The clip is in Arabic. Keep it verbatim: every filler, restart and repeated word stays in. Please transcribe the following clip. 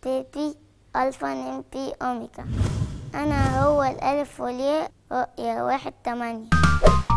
تيتي ألفا نمتي أوميكا. أنا هو الألف والياء رؤية واحد تمانية.